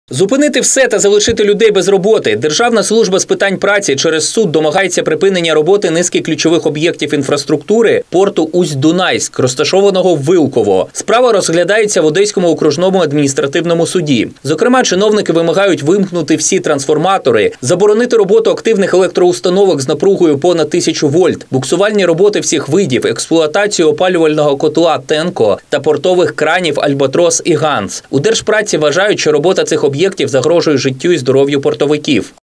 Зупинити все та залишити людей без роботи. Державна служба з питань праці через суд домагається припинення роботи низки ключових об'єктів інфраструктури порту Усть-Дунайськ, розташованого в Вилково. Справа розглядається в Одеському окружному адміністративному суді. Зокрема, чиновники вимагають вимкнути всі трансформатори, заборонити роботу активних електроустановок з напругою понад 1000 вольт, буксувальні роботи всіх видів, експлуатацію опалювального котла «Тенко» та портових кранів «Альбатрос» і «Ганс». У Держпраці вважають, що робота цих об'єктів загрожує життю і здоров'ю портовиків.